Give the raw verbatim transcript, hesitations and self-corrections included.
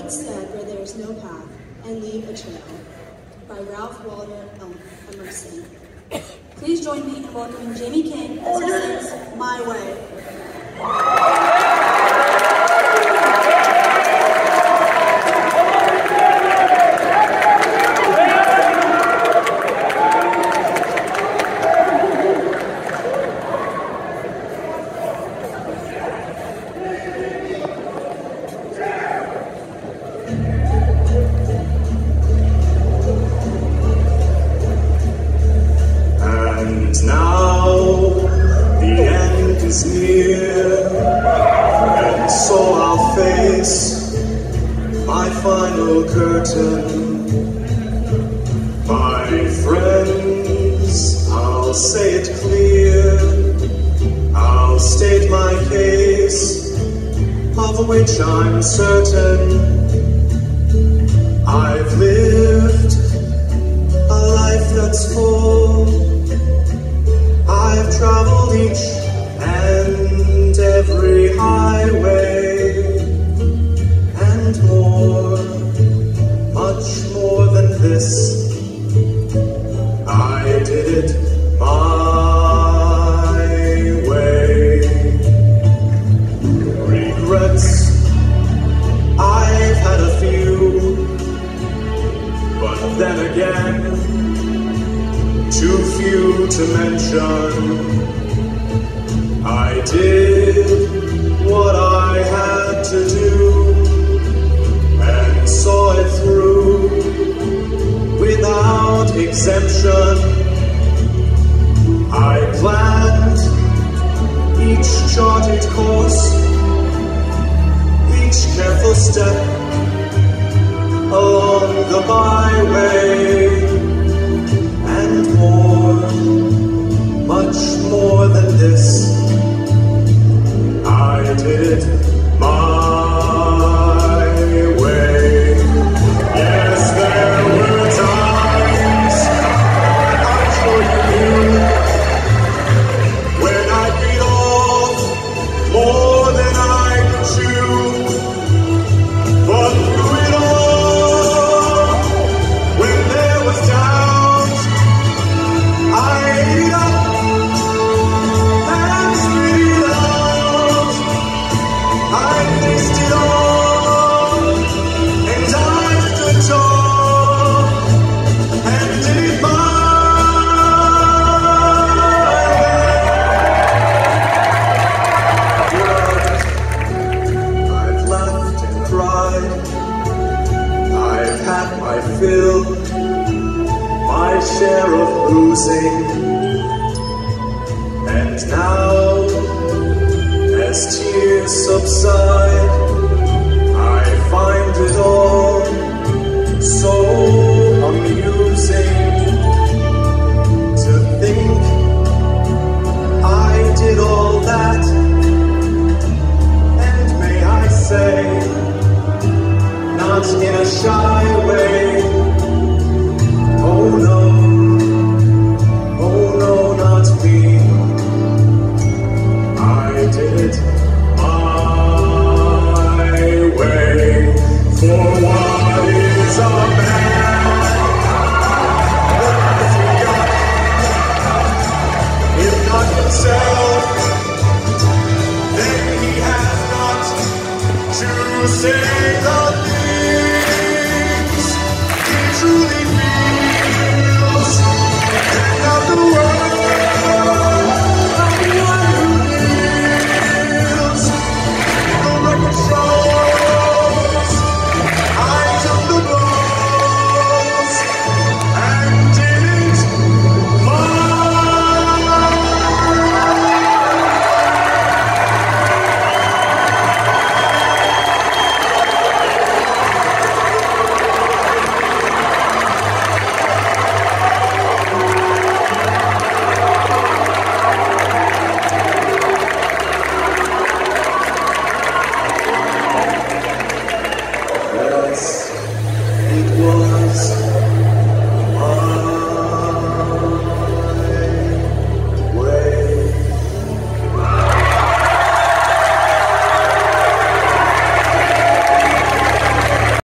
once said where there is no path and leave a trail, by Ralph Waldo Emerson. Please join me in welcoming Jamie King as he sings My Way. My final curtain. My friends, I'll say it clear, I'll state my case, of which I'm certain. I've lived a life that's full, I've traveled each and every highway, and more, much more than this. I did it my way. Regrets, I've had a few, but then again, too few to mention. I did what I had to do, saw it through without exemption. I planned each charted course, each careful step along the byway, and more, much more than this. I did it my way. Yes, there were times, I'm sure you knew, when I beat off more than I could chew. But through it all, when there was doubt, I ate it up and spit it out. I faced it all. Fill my share of losing, and now, as tears subside, I find it all so amusing to think I did all that, and may I say, not in a shy way. Oh no, oh no, not me. I did it my way. For what is a man without God, if not himself, then he has not to say.